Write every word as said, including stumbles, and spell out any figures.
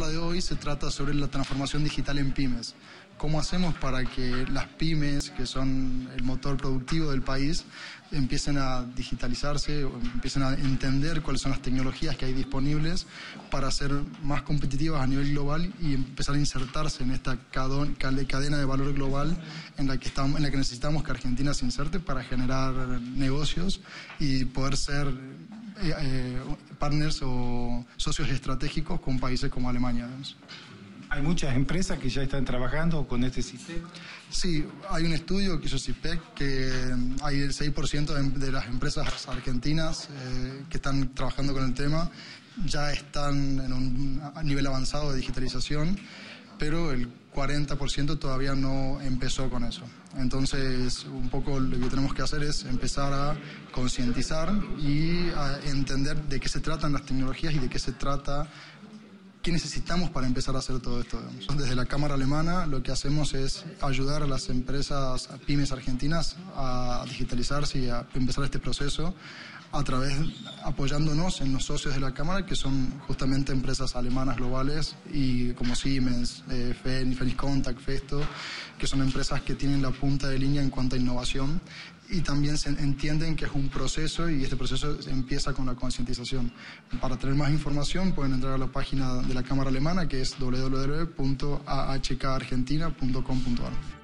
charla de hoy se trata sobre la transformación digital en pymes. ¿Cómo hacemos para que las pymes, que son el motor productivo del país, empiecen a digitalizarse, o empiecen a entender cuáles son las tecnologías que hay disponibles para ser más competitivas a nivel global y empezar a insertarse en esta cadena de valor global en la que, estamos, en la que necesitamos que Argentina se inserte para generar negocios y poder ser eh, eh, partners o socios estratégicos con países como Alemania, digamos. ¿Hay muchas empresas que ya están trabajando con este sistema? Sí, hay un estudio que hizo CIPEC que hay el seis por ciento de, de las empresas argentinas eh, que están trabajando con el tema, ya están en un nivel avanzado de digitalización, pero el cuarenta por ciento todavía no empezó con eso. Entonces, un poco lo que tenemos que hacer es empezar a concientizar y a entender de qué se tratan las tecnologías y de qué se trata. ¿Qué necesitamos para empezar a hacer todo esto? Digamos? Desde la Cámara Alemana lo que hacemos es ayudar a las empresas, a pymes argentinas a digitalizarse y a empezar este proceso a través, apoyándonos en los socios de la Cámara, que son justamente empresas alemanas globales y como Siemens, eh, Phoenix Contact, Festo, que son empresas que tienen la punta de línea en cuanto a innovación y también se entienden que es un proceso y este proceso empieza con la concientización. Para tener más información pueden entrar a la página de la Cámara Alemana, que es w w w punto a h k argentina punto com punto a r.